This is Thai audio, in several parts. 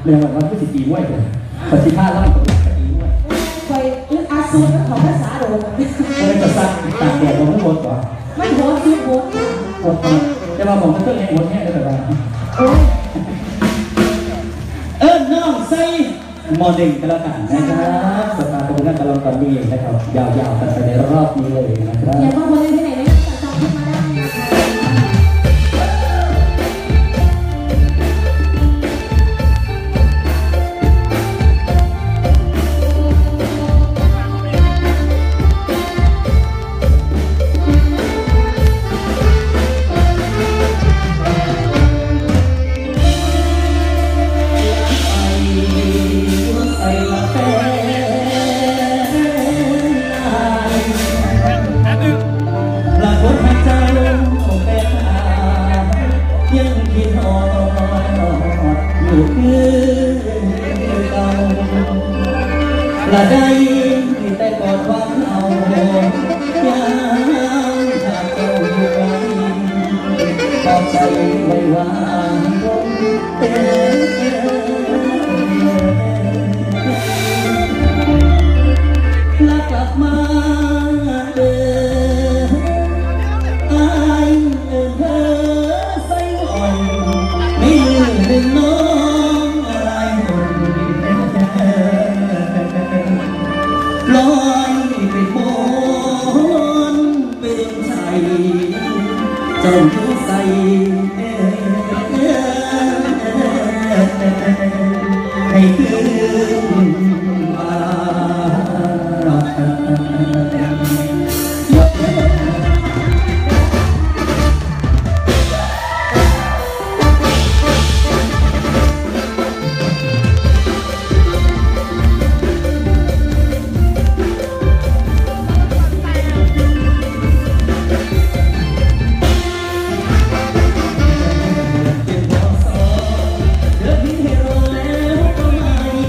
เรื่องว่าผู้สิตีม้วยเลยปฏิภาณล่ำกับตีม้วยคอยอาซูนของภาษาโดนคนจะสั่งตากแดดของผู้บนก่อนไม่โหดคือโหดโหดแต่ว่าผมก็เลยโหดแห้งได้แบบว่าน้องใส่มอหนึ่งกันแล้วกันนะครับสตาร์ทตรงนั้นตลอดตอนนี้นะครับยาวๆกันไปในรอบนี้เลยนะครับอย่ามาบนเลยที่ไหนเลยจองขึ้นมาได้ละได้แต่กอดว่าเอายังหากเจ้าอยู่ไว้ขอบใจไว้ว่าละกลับมาเดินอายเดินเธอใส่อ่อนไม่ลืมหนึ่งน้องอะไรลอยไปบนเป็นใจเจ้าอยู่ใส่ให้คืนมาเ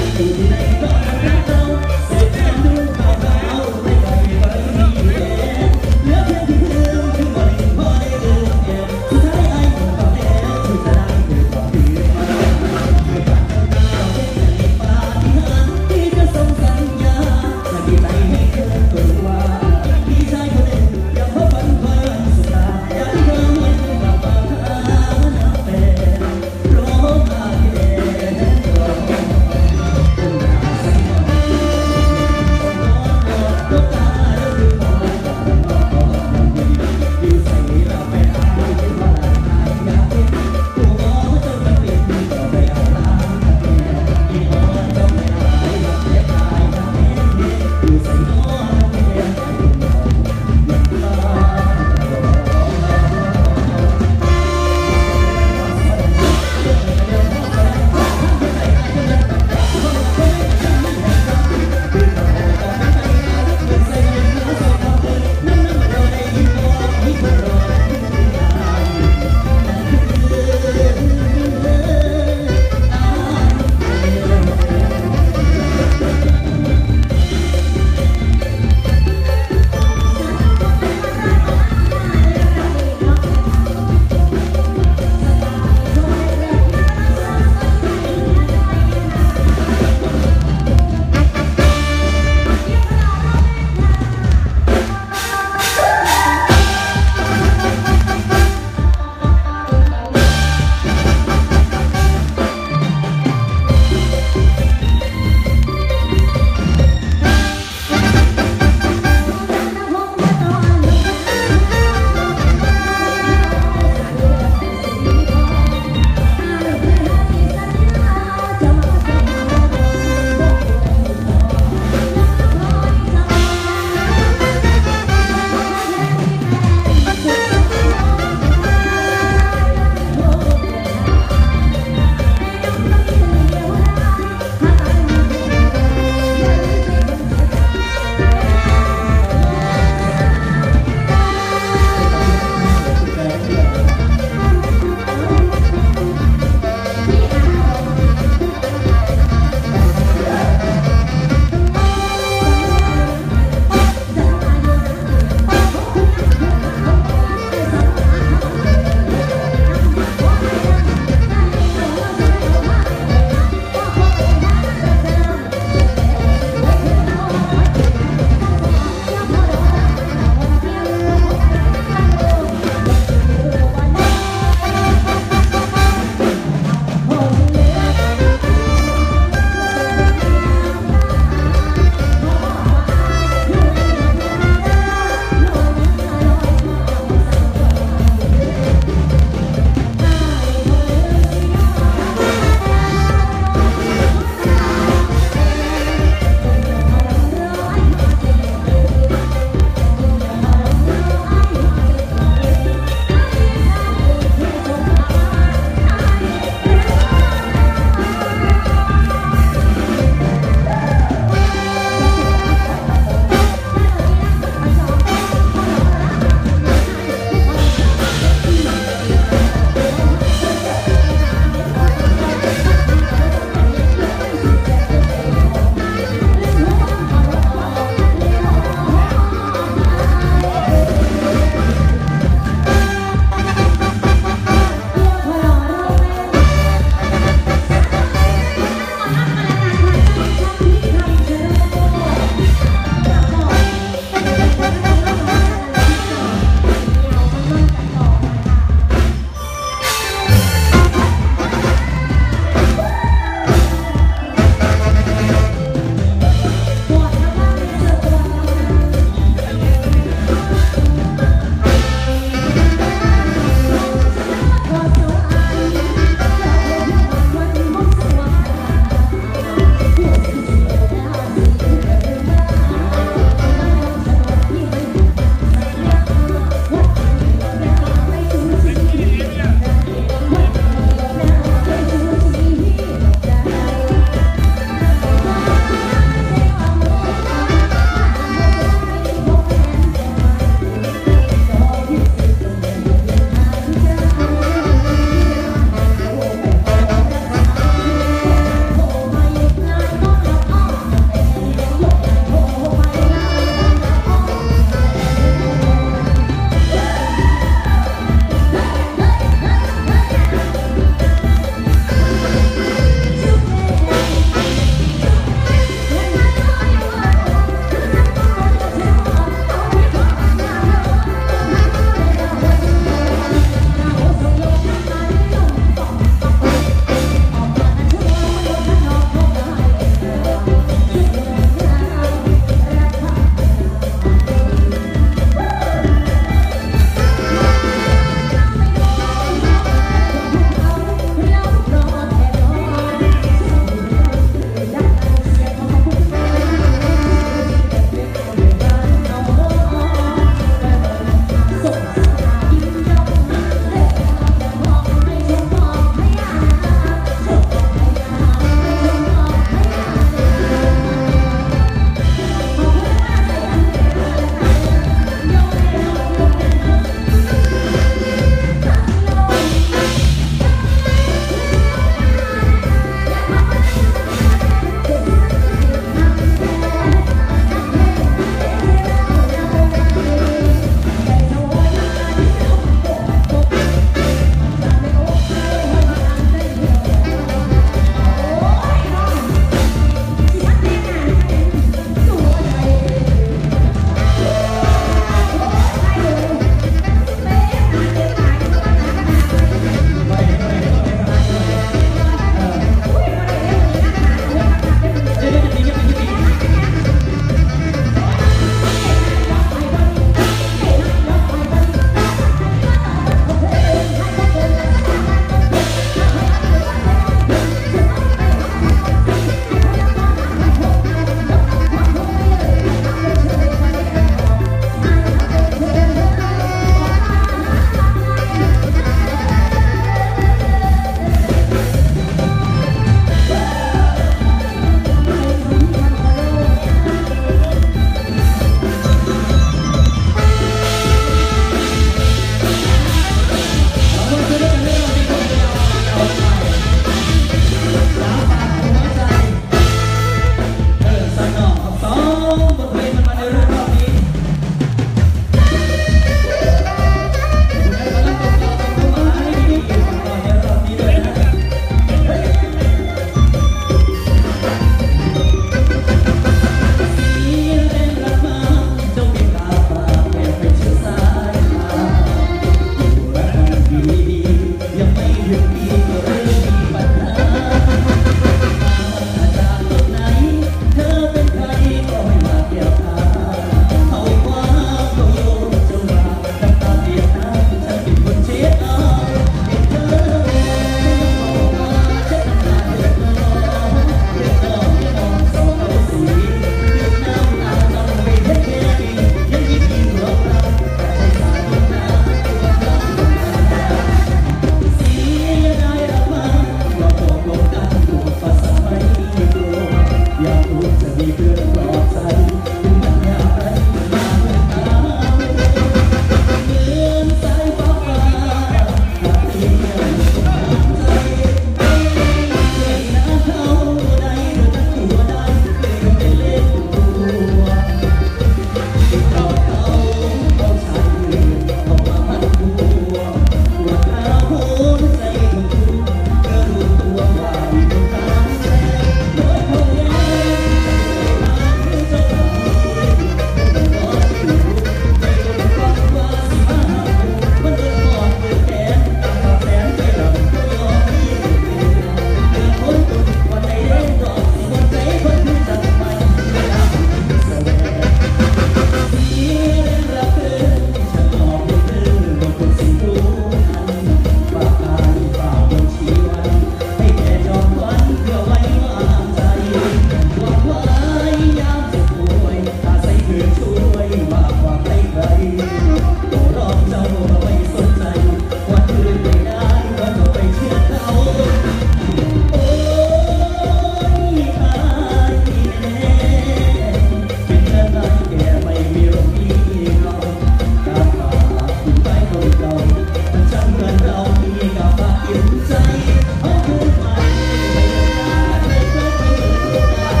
ใจเอาคืนไปไม่ได้เธอเคยเปิดโอกาส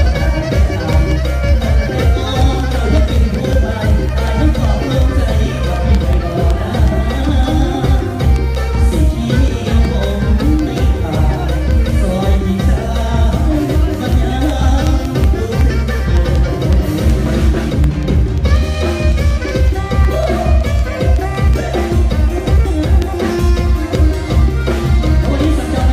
แต่ก่อนเราจะเป็นผู้ไปตายต้องขอบลงใจว่าไม่ได้รอนะสิ่งที่ผมไม่ขาดซอยที่เธอมันยังดูวันนี้สัญญา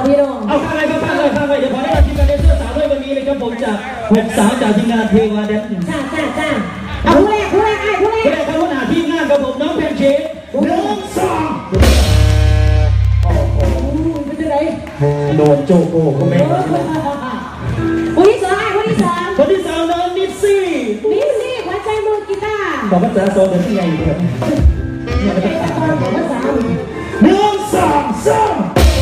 พี่น้องเอาข้างเลยข้างเลยเดี๋ยวพอได้ทีมงานเดนเซอร์สาวด้วยวันนี้นะครับผมจาก6 สาวจากทีมงานเทวาแดนจ้าเอาผู้แรกครับหัวหน้าทีมงานกับผมน้องแพนเค้ก1 2 เป็นยังไงโดนโจโก้ก็ไม่คนที่สองน้องนิสซี่หัวใจมือกีตาร์บอกว่าจะโซนเป็นยังไงครับภาษา 1 2 3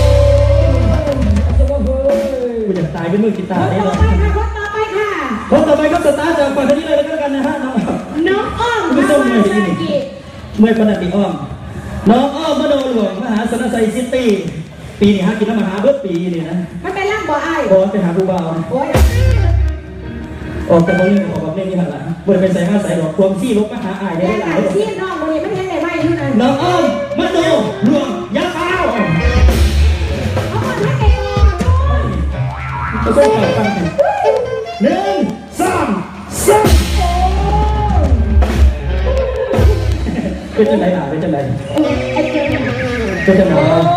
กูจะตายเป็นมือกีตาร์นี่เลยคนต่อไปก็สตาร์จากฝั่งนี้เลยแล้วกันนะฮะน้องอ้อมไม่ต้องเมื่อยปนัดตีอ้อมน้องอ้อมมโนหลวงมหาสนชัยซิตี้ปีนี้ฮะกินน้ำมหาเบิร์ดปีนี่นะมันเป็นร่างบ่อไอ้บอลไปหาผู้บ่าวออกแต่บอลเล่นออกแบบเล่นนี่หันหลังเบิร์ดเป็นใส่ห้าใส่ดอกความซี่ลบมาหาไอ้ได้หลายดอกซี่น้องบอลไม่ให้ไหนไม่อยู่นั่นน้องอ้อมมโนหลวงยาข้าวก็ต้องต่อฟังกัน1 2 3เป็นจังไรเป็นจังไรเป็นจังไร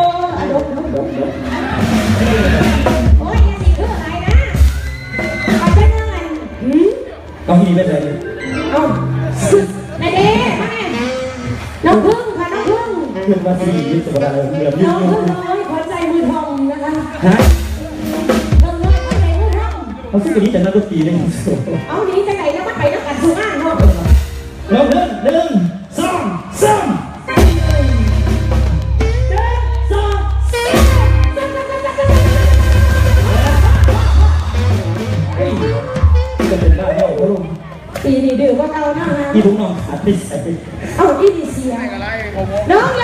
โอ้ยอย่าสิคืออะไรนะเอาเป็นเงินเอาที่นี่เป็นอะไรเอาไหนเด้น้องพึ่งค่ะน้องพึ่งเพื่อนว่าที่นี่จะมาอะไรเดี๋ยวยืดน้องพึ่งน้อยขอใจมือทองนะคะฮะน้องน้อยขอใจมือทองเขาซึ่งวันนี้จะนัดดนตรีเลยเอาหนีจะไหนแล้วมาไปนักการสุราษฎร์เนาะแล้ว1 2 3จะเป็นบ้าเท่าลุงปีนี้ดื้อว่าเอาหน้าที่ลุงน้องขาดไปใส่เอาที่ดีเสียน้องโย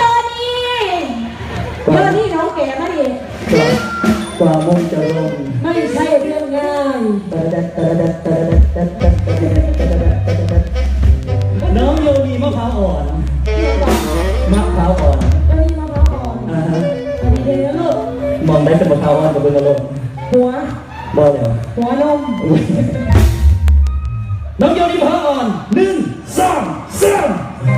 นี่น้องแก่มาดิกว่ามงจะลงไม่ใช่เรื่องง่ายน้องโยนีมะพร้าวอ่อนมะพร้าวอ่อนโยนีมะพร้าวอ่อนอันนี้เดี๋ยวลูกมองได้เป็นมะพร้าวอ่อนกับเป็นกระโหลกหัวบอลเลยหัวนมน้องโยนีมะพร้าวอ่อน1 2 3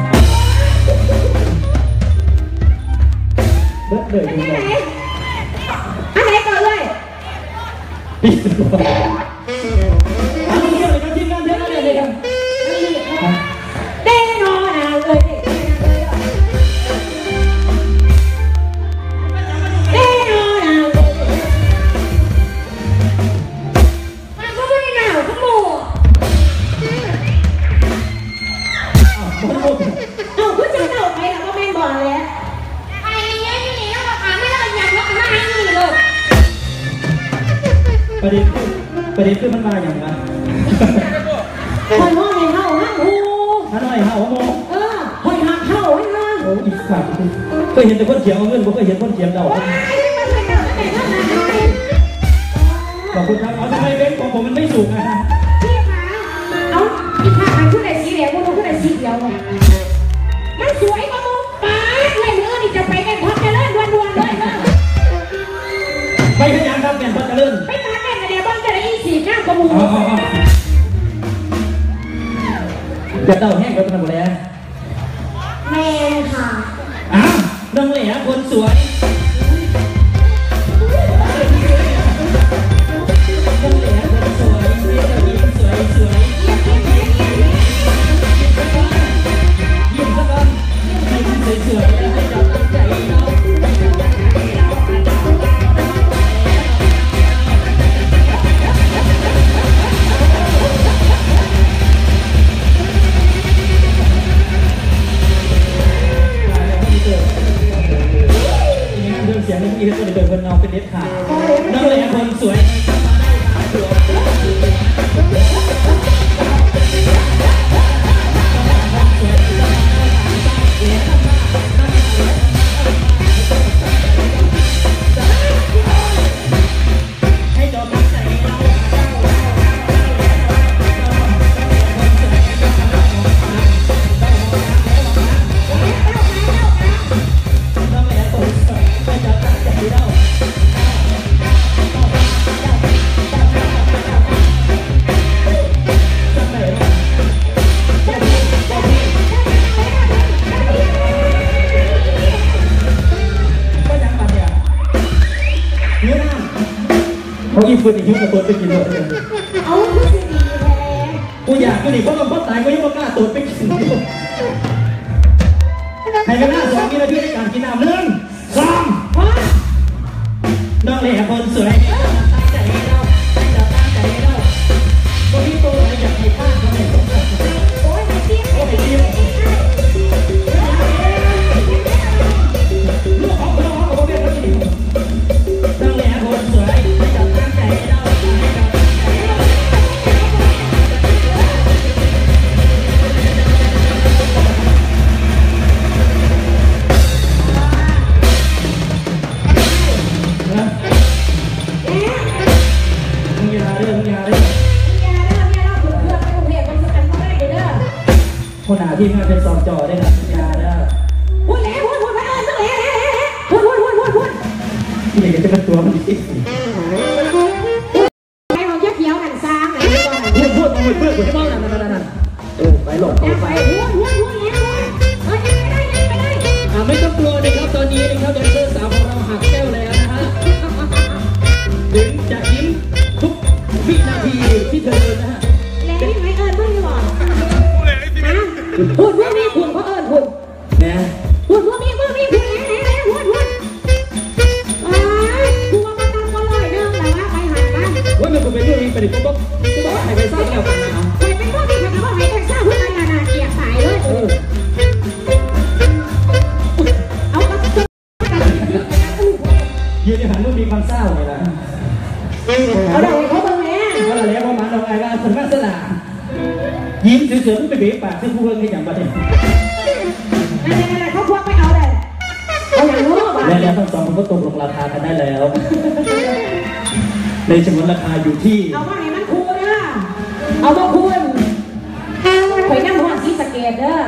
เบิดเลยอันไหนก่อนเลยปีตัวอันนี้เลยครับทีมงานเท่านั้นเลยครับเด้นอนเลยเด้นอนมันก็ไม่หนาวทั้งหมดเอาคุณจะเต่าไปแล้วก็แม่งบอกเลยไอ้เนี่ยนี่เราถามไม่เราอยากทำอะไรนี่เลยประเด็นคือมันมาอย่างไรหอยห้องในเห่าห้างหูฮันหอยเห่าโมหอยหักเห่าให้ห้างโอ้อีกขาดเคยเห็นแต่คนเขียวเอาเงินผมเคยเห็นคนเขียวเดาขอบคุณครับเอาทำไมเบนของผมมันไม่สูงนะพี่คะเอาอีกค่ะมันขึ้นในสีเหลืองมันขึ้นในสีเขียวมันสวยกว่ามึงป้าอะไรเนื้อนี่จะไปกันพอจะเล่นวันๆเลยไปขยันครับแก่นพอจะเล่นไปตาแก่นกันเดี๋ยวบ้านจะได้ยินสีหน้ากระมูจะเต่าแห้งกันเป็นหมดแล้วแม่ค่ะน้องเหล่คนสวยน้องเหล่คนสวยเรียกว่ายิ้มสวยยิ้มสักวันให้ยิ้มสวยให้จับใจเราเสียงนี้ก็จะเป็นคนนองเป็นเด็ดขาดน้องเลยคนสวยให้จอมตั้งใจเราเนื้อหน้าเขาอีฟืนอีกยุบกับตัวไปกินเลยเอาคือสิดีแท้กูอยากกูดิเพราะมันพ่อตายกูยังไม่กล้าตัวไปกินให้กันหน้า2 วินาทีในการกินน้ำ1 2 พ่อน้องเล่คนสวยตั้งใจให้เราตั้งใจให้เราตัวนี้ตัวอะไรอยากให้ข้าเขาเนี่ยโอ้ยไม่ตีไม่ตีไม่ตีลูกของเราเขาบอกว่าเป็นคนดีน้องเล่คนสวยตั้งใจให้เราคนหาที่มาเป็นสอบจอได้ครับยาได้พูดแล้วพูดไปต้องแล้วพูดที่ไหนจะเป็นตัวมันดิไอ้ของเขียวนั่นสร้างไหนก่อนพูดเอาไปเพื่อนกูจะบ้านั่นไปหลบไปพูดแล้วไม่ต้องกลัวนะครับตอนนี้นะครับแดนเซอร์สาวของเราหักแก้วแล้วนะฮะถึงจะยิ้มทุกวินาทีที่เธอนะฮะแล้วไม่เอิญเพิ่งจะบอกพูดพวกนี้พูดเพราะเอิญพูดนะพูดพวกนี้พูดแล้วพูดกูว่ามันต้องก็ลอยเรื่องแต่ว่าไปหันกันว่ามันเป็นเรื่องนี้ไปดิกูบอกให้ไปสร้างแล้วกันนะไปเป็นพวกที่เขาบอกให้ไปสร้างเพื่อนานาเกียรสายเลยเอาก็ยืนในหันมันมีความเศร้าไงล่ะเอาดอกเขาบ้างแม่เขาแล้วประมาณเราไอ้ว่าคนว่าสลายิ้มเฉยๆมันไปเบะปากซึ่งผู้เพื่อนให้อย่างประเด็นนั่นเขาพวกไม่เอาเลยเอาอย่างนู้นแล้วทั้งสองคนก็ตกลงราคากันได้แล้วในจำนวนราคาอยู่ที่เอาว่าให้มันคูนะเอามาคูนข่อยนั่งหัวสีสเกตเด้อ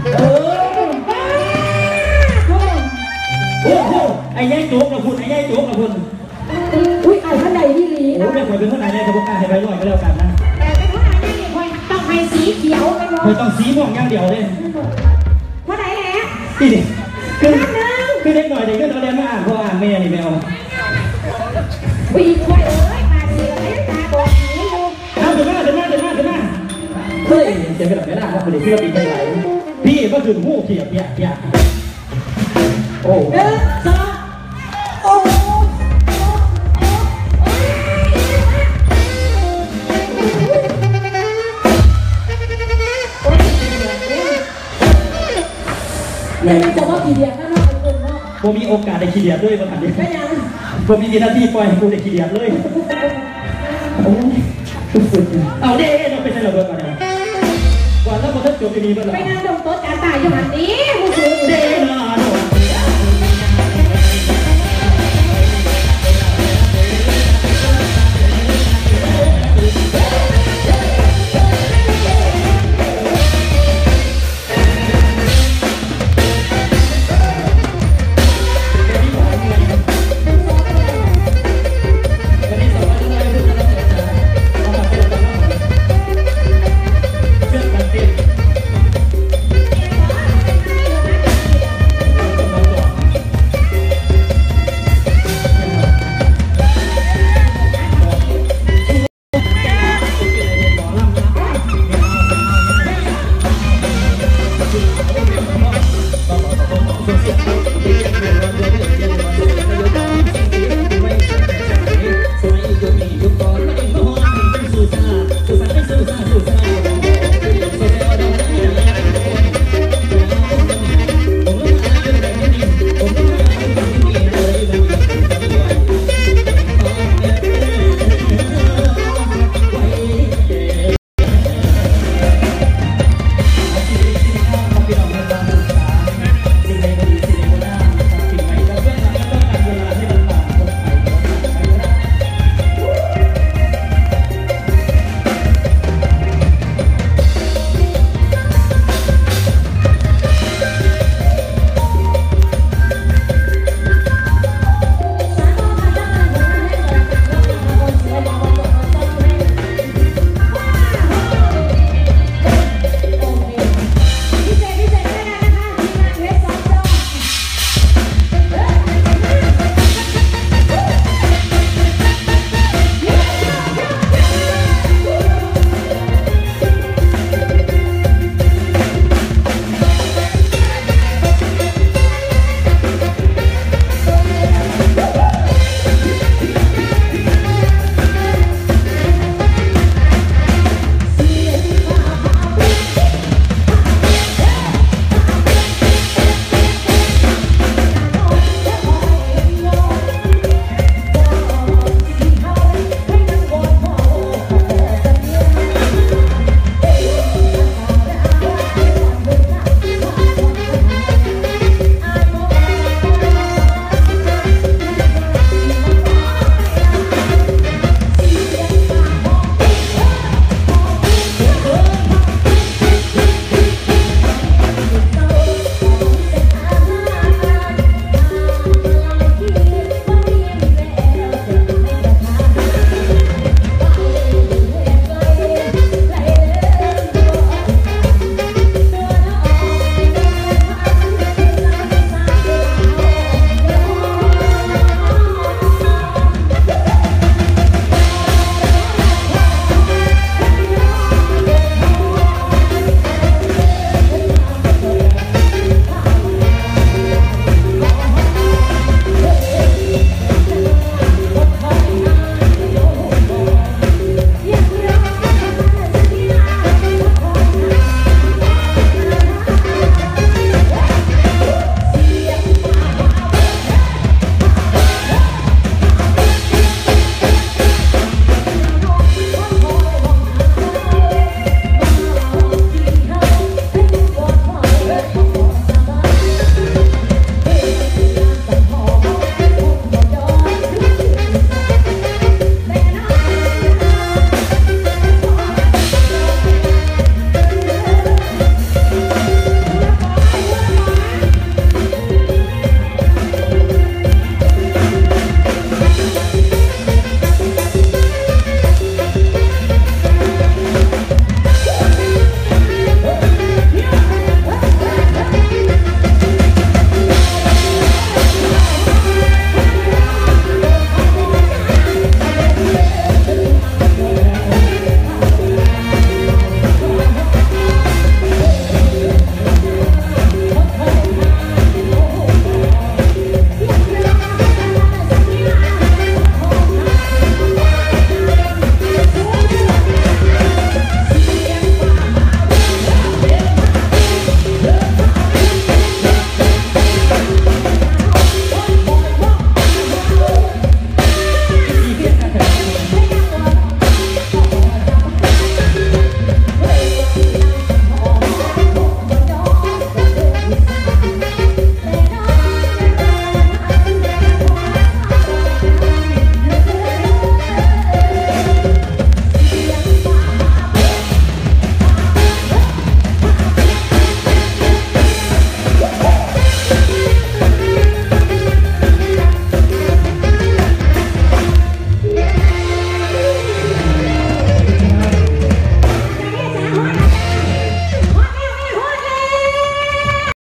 โอ้โหไอ้ยัยโจ๊กนะคุณไอ้ยัยโจ๊กนะคุณอุ้ยเอาท่านใดที่ลีโอ้ไม่ควรเป็นท่านใดเลยเขาบอกให้ไปร่อยก็แล้วกันนะแต่เป็นท่านใดนี่ควรต้องให้สีเขียวไปหมดควรต้องสีม่วงอย่างเดียวเลยท่านใดแหละนี่ดิคือเด็กหน่อยเด็กก็เราเรียนมาอ่านพ่ออ่านแม่นี่ไม่เอาวิ่งไปเลยมาสีอะไรตาบอกนี้อยู่เอาเดินมาเฮ้ยเสียงแบบไม่ได้ครับคุณเด็กที่เราปีนไปไหลพี่ก็คือหู้เขียบเนี่ยโอ้ 1 2โอ้ยังจะว่ากี่เดือนนะผมมีโอกาสได้ขี้เดียดด้วยมาถัดนี้ผมมีหน้าที่ปล่อยให้กูได้ขี้เดียดเลยโอ้ยสุดๆเอาเด้เราไปใช้ระเบิดก่อนนะก่อนแล้วพอท่านจบจะมีบ้างหรอไปนั่งดมโต๊ะจานตายอยู่หันนี้มูสูเด้เนา